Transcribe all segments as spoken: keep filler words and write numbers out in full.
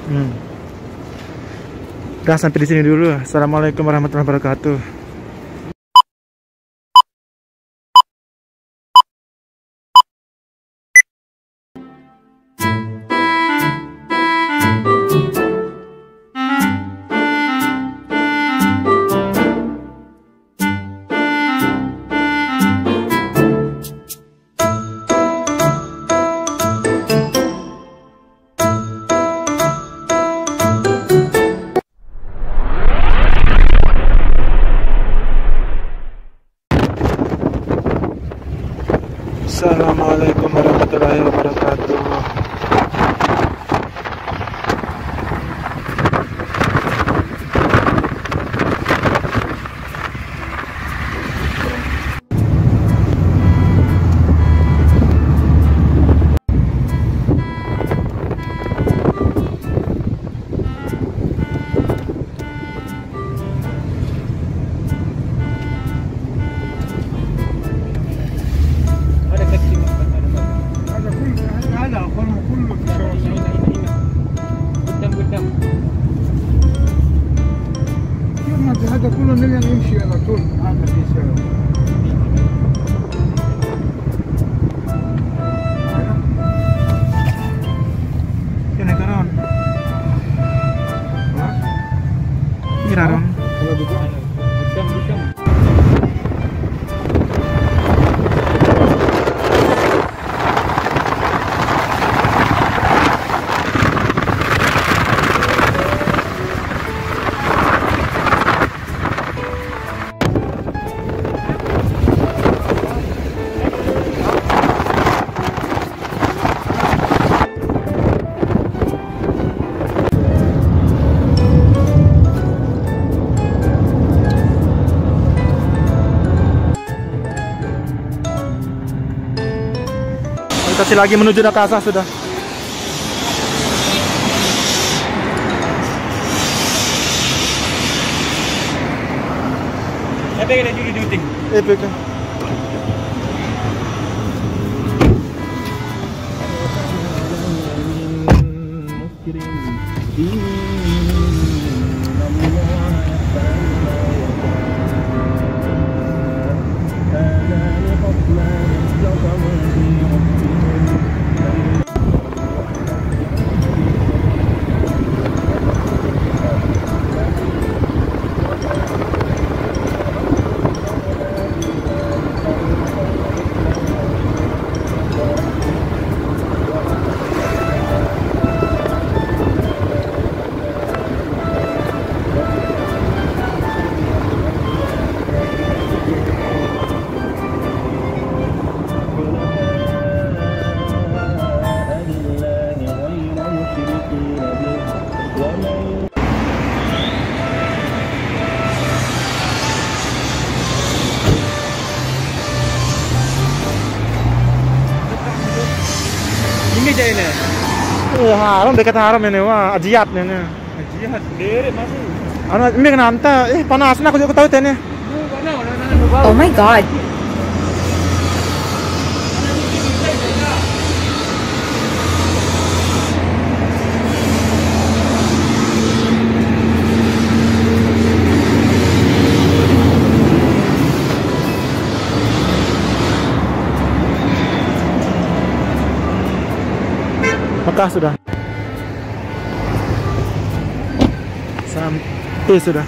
Hmm. Udah sampai di sini dulu. Assalamualaikum warahmatullahi wabarakatuh. Assalamualaikum warahmatullahi wabarakatuh. هذا كله نلين يمشي على طول. هذا في سبب. Kena karon. Iraron. Kalau begitu. Bukan bukan. Kasih lagi menuju Dakasa sudah. Apa yang ada di duting? Eh, betul. Ini aja ini. Eh, haram dekat haram ini wah, ajiat ini. Jihad sendiri masuk. Anu ini kenapa? Eh, panas aku juga tahu ini. Oh my god. Mekah sudah. Sampai sudah.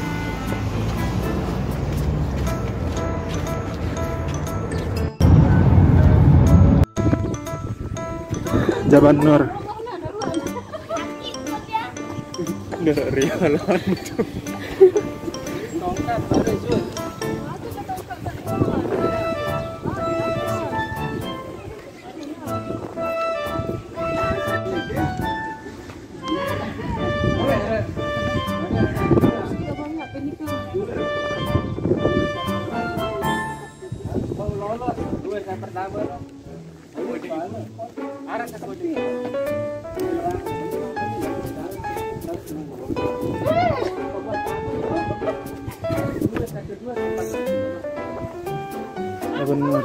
Jabal Nur. Nggak rialan itu. Jabal Nur.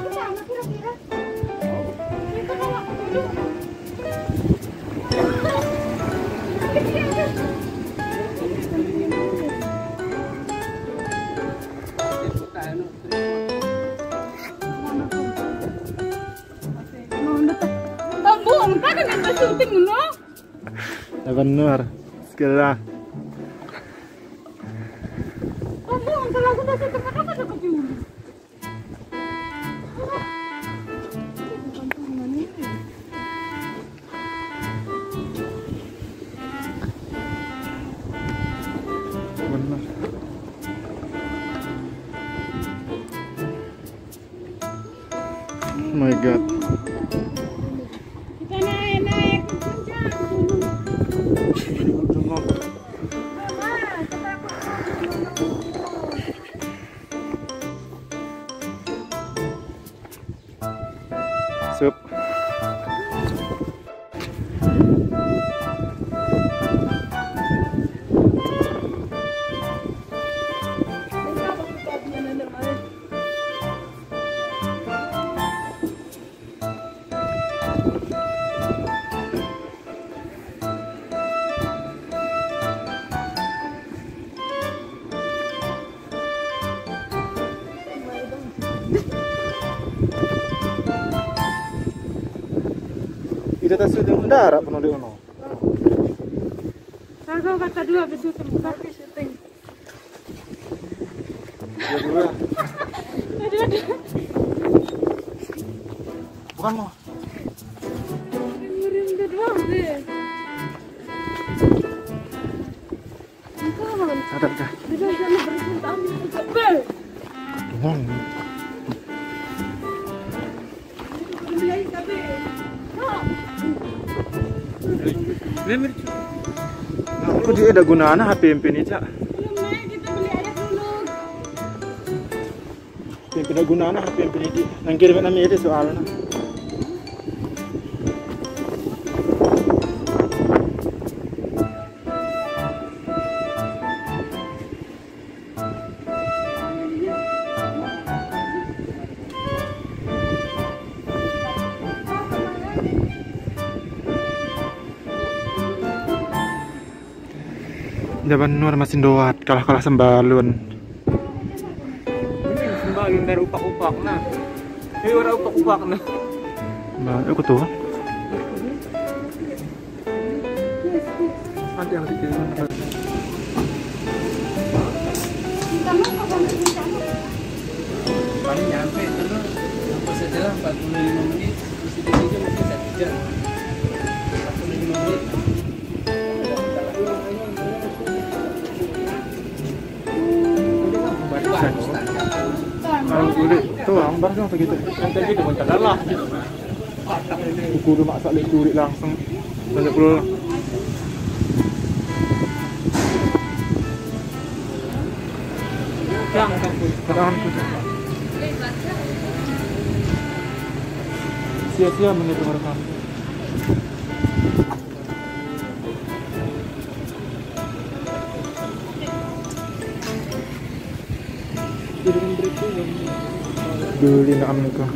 Ya benar. Segera. Benar. Oh my god. Kita naik-naik ke puncak. Sup. Ida tak sudah mendarat penuh di ono. Kalau kata dua betul tapi syuting. Ya dua. Ada ada. Bukan mau. Murim ke dua deh. Ada dah. Dia jangan bercinta ambil kebel. Tuhan. Beli kebel. Apa dia ada gunaan H P M P ini, Cak? Belum naik, kita beli air dulu. H P M P ada gunaan H P M P ini. Nang kirim nama ini soalnya. Jaban Nur masih doat kalah-kalah sembalun. Ini sembalun dari upak-upak nah. Ini orang upak-upak nah. Mbak, aku tuh. Ada yang di sana. Paling nyampe terus sampai setelah empat puluh lima menit terus di sini mungkin satu jam. empat puluh lima menit. Kalau kulit tuh ambar dong begitu. Nanti gitu bentar lah. Buku udah masak lek kulit langsung. Banyak puluh. Yang kampus. Kadang sia-sia menghitung rekam. Beli nak ambil kau.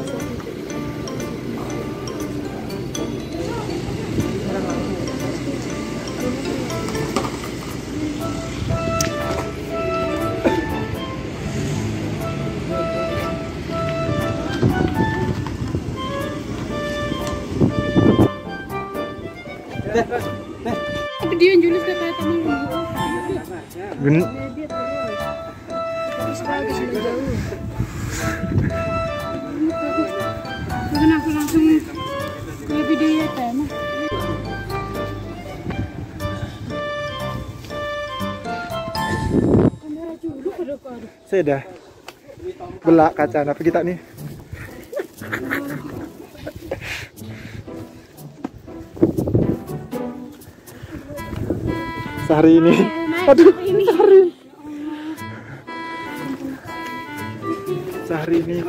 Tapi dia yang Julius kata teman lu. Gen Dia terus. Terus lagi sudah jauh. Karena aku langsung ke video ya tema. Kamera dulu pada kau. saya dah belak kaca apa kita nih. Sehari ini, aduh, sehari, sehari ini.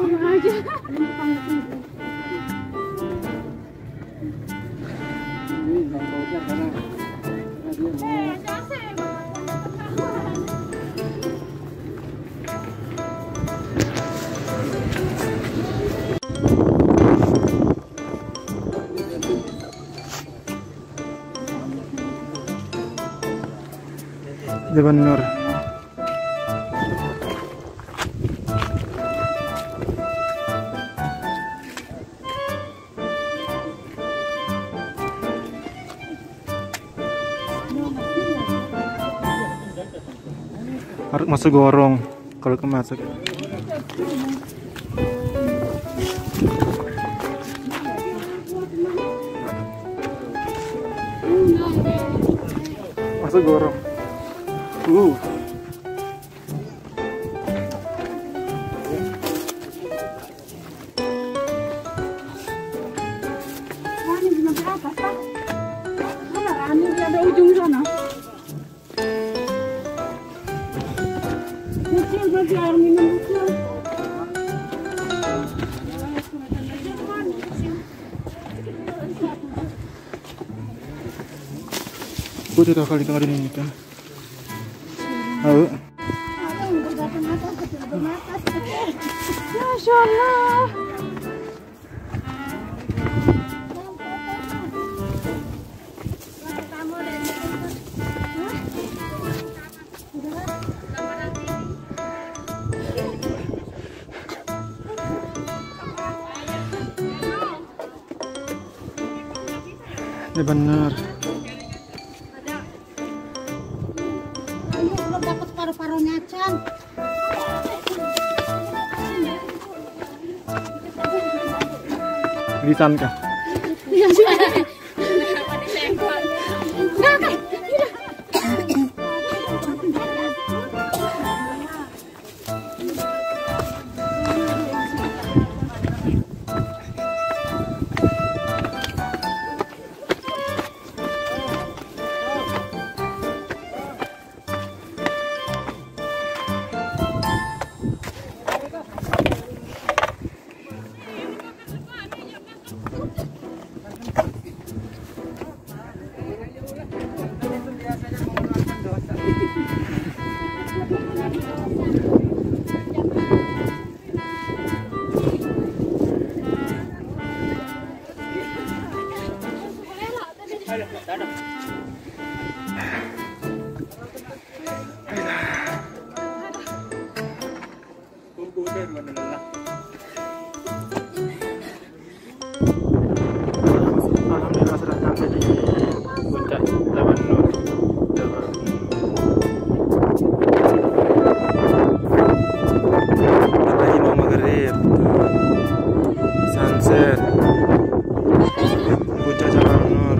Jaban Nur. Harus masuk gorong kalau ke masuk. Masuk gorong. Uh. Ada ujung sana. Kecil berarti air minum kecil. Gue udah kali tengah ini kan. Halo. Masya Allah. Ya benar. Ayo udah dapat paru-parunya Chan. Lisan kah? Iya sih. Enggak, kan? Alhamdulillah sudah sampai di puncak Taman Nur. Lagi mau maghrib, sunset, puncak Taman Nur.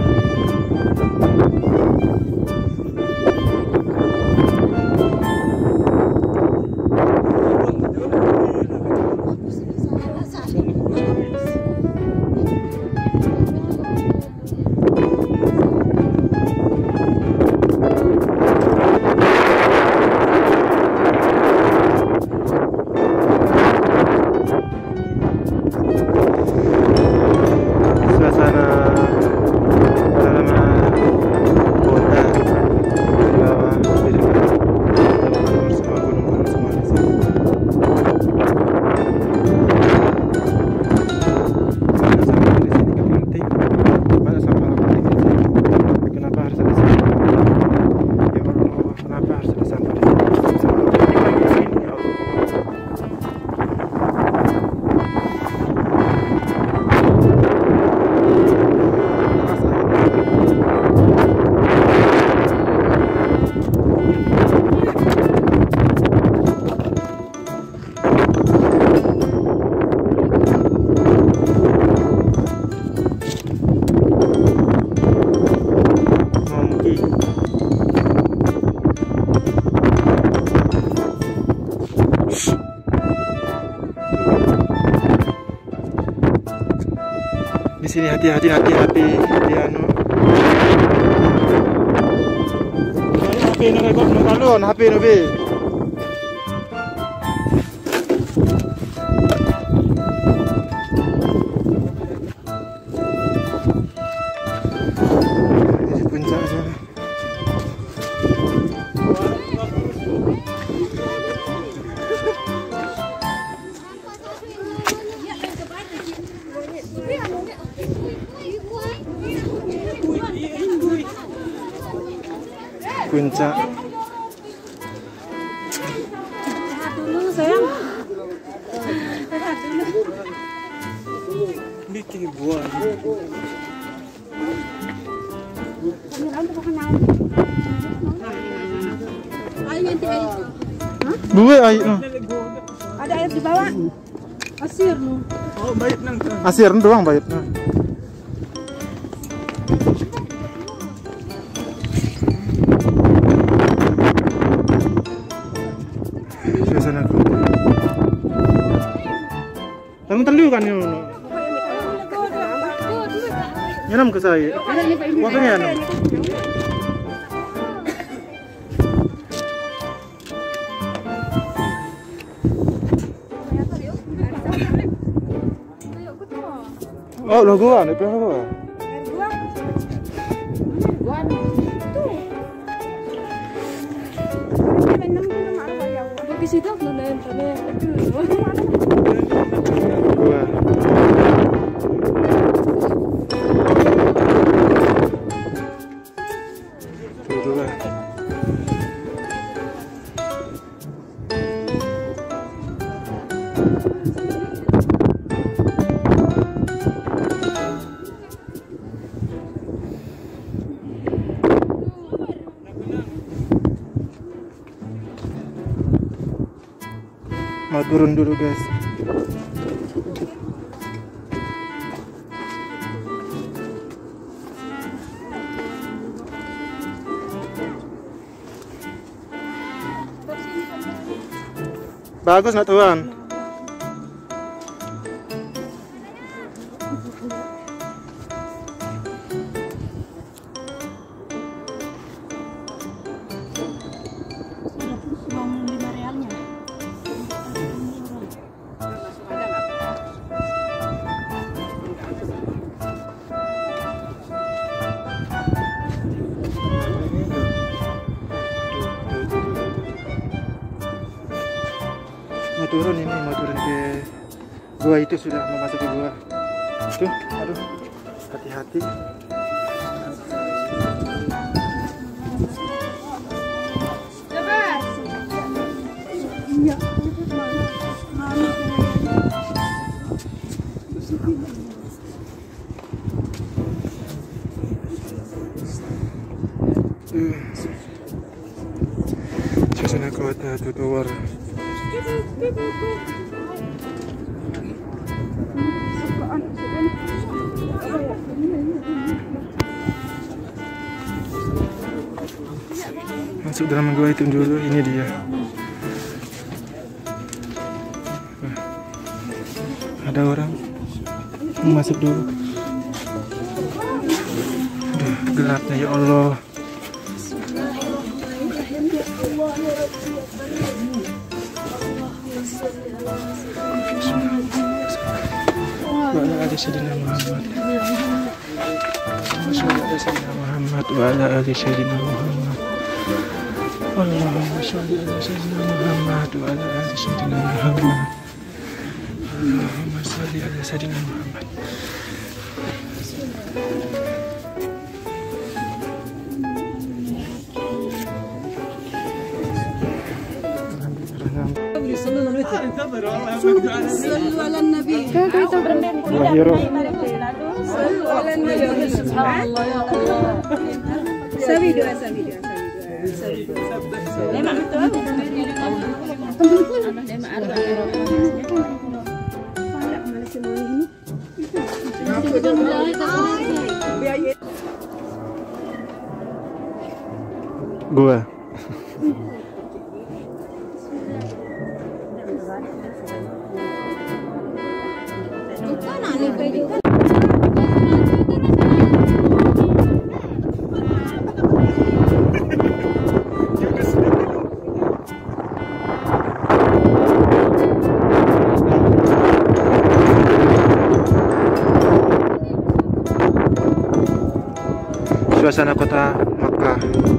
Di sini hati-hati, hati-hati, hati anu. H P nu kok nu kalon, H P nu be. Di puncak sana. Puncak. Sehat dulu sayang. Sehat dulu. Bikin buah. Ayo nanti ayo. Gue air no. Ada air di bawah. Asir no. Oh, baik nang. Asir doang bayarnya. Suasana ku. Tang telu kan yo. Nyanam ke saya. Waktunya nyanam. Oh, lo gua, nih berapa gua? Di situ belum ada Gua. Tuh lah. Mau turun dulu guys. Bagus nak tuan. Mau turun ini, mau turun ke gua itu sudah mau masuk ke gua. Tuh, aduh, hati-hati. Uh, suasana kota Tutowar. Masuk dalam gua itu dulu, ini dia. Nah, ada orang masuk dulu. Aduh, gelapnya ya Allah. Wa ala ali sayyidina Muhammad. Sallallahu sayyidina Muhammad wa ala ali sayyidina Muhammad. Allahumma shalli ala sayyidina Muhammad wa ala ali sayyidina Muhammad. Allahumma shalli ala sayyidina Muhammad. صلوا على النبي صلوا على النبي سبحان الله يا الله سوي دعاء سوي دعاء سوي دعاء لما gua suasana kota Makkah.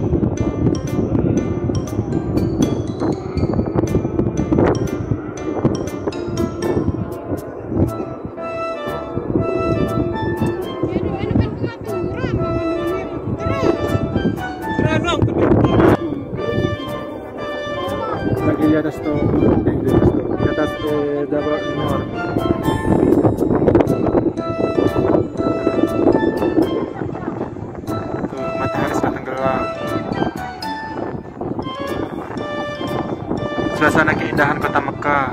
Lagi di atas tuh, di atas eh, Dabra Nur. suasana keindahan kota Mekah.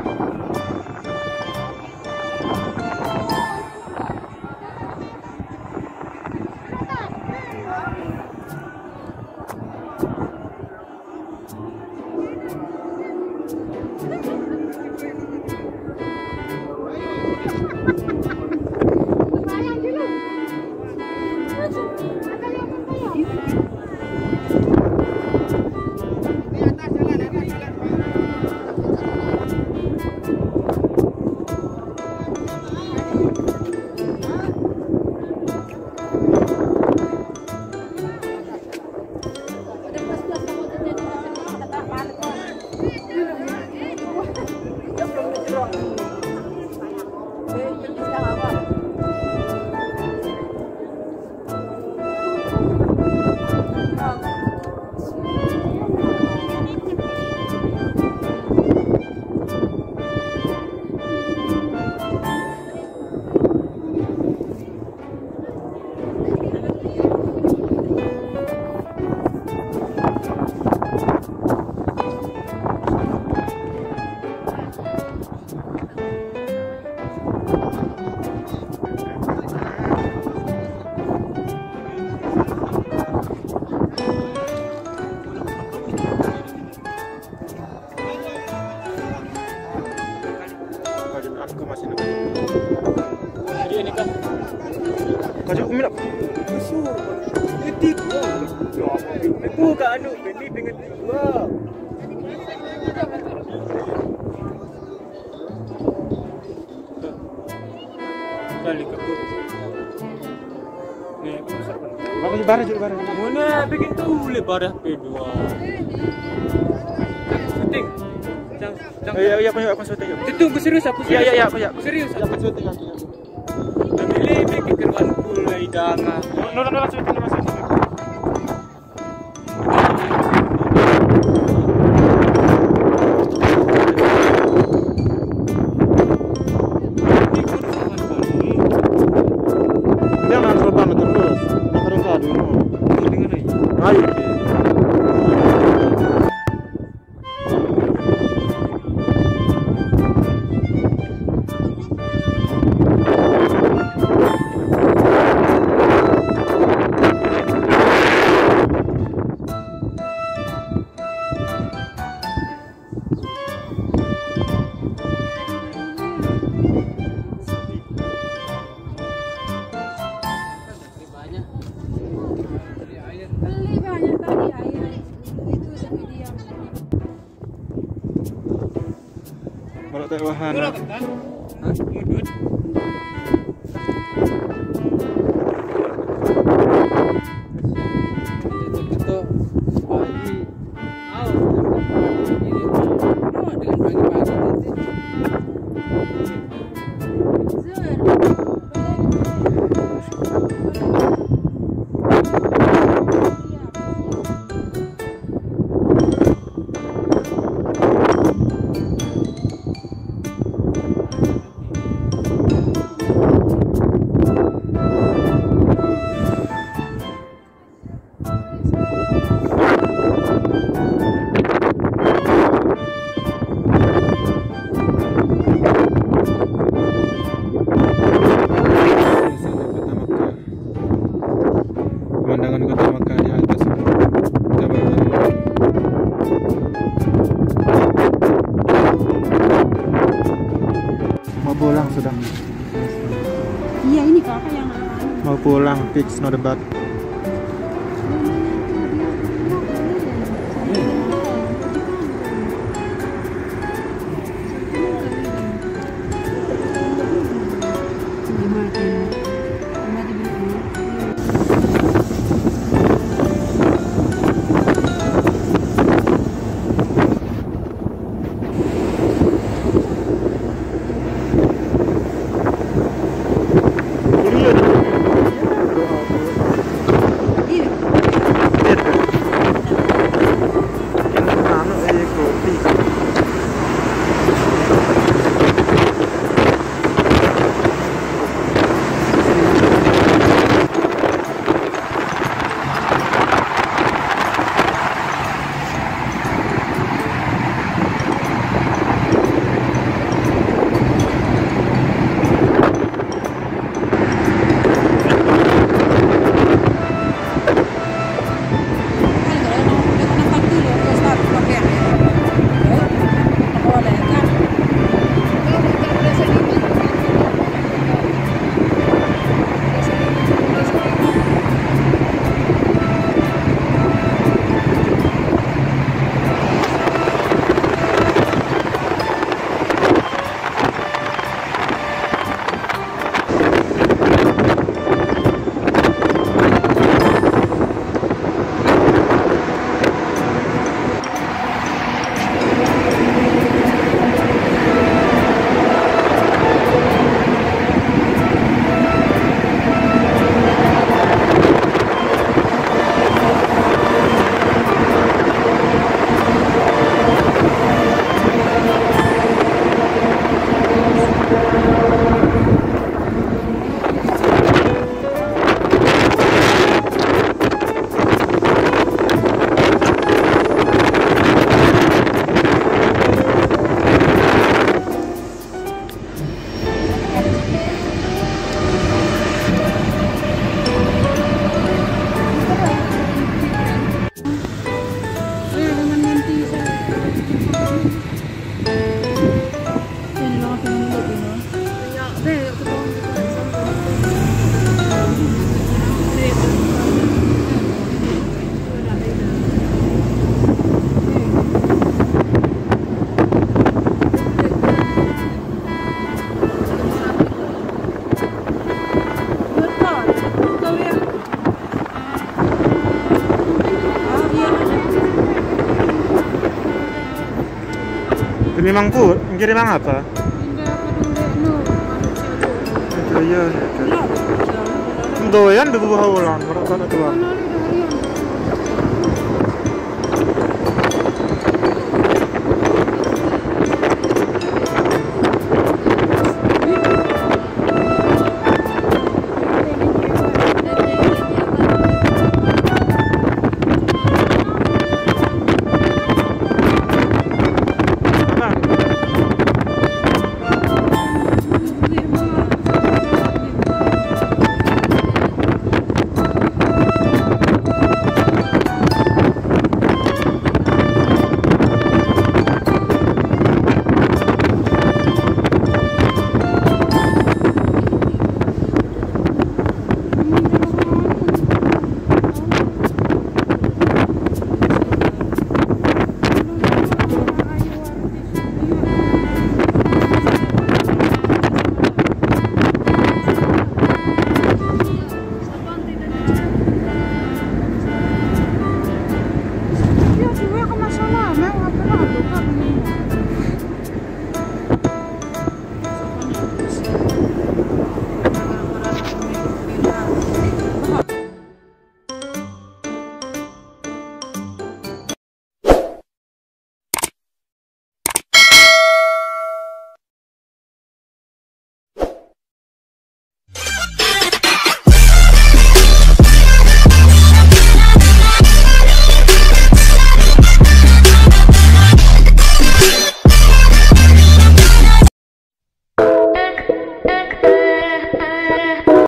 Kaju umilap. Etik. Aku gak anu beli dengan dua. Kali ke Nih, aku besar kan. Bapak barang juga barang. Mana bikin tu lebar P dua. Penting. Jangan Iya iya aku aku syuting. Itu aku serius aku. Iya iya iya aku ya. Aku serius. Aku syuting aku. Ambil bikin keruan pulai danga. Nora nora syuting mas syuting. Jangan terbang terus. Nak rengka dulu. Dengar ni. Ayo. Beli banyak tadi air itu sampai diam. Baru tak wahana. Hah? Mudut. Itu pagi. Aw. Ini. No, dengan pagi-pagi nanti. Pemandangan kota Mekah di atas Jabal Nur. Mau pulang sudah. Iya ini kakak yang makan. Mau pulang, fix no debat. Memang pur, kiri mang apa? Iya, doyan dulu hawalan, mereka tak tuan.